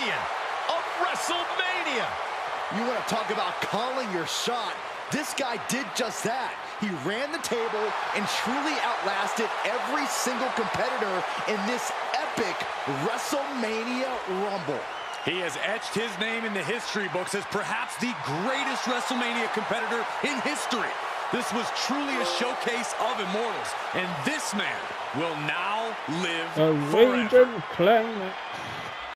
champion of WrestleMania. You want to talk about calling your shot? This guy did just that. He ran the table and truly outlasted every single competitor in this epic WrestleMania Rumble. He has etched his name in the history books as perhaps the greatest WrestleMania competitor in history. This was truly a showcase of immortals, and this man will now live forever. Ragin Climax.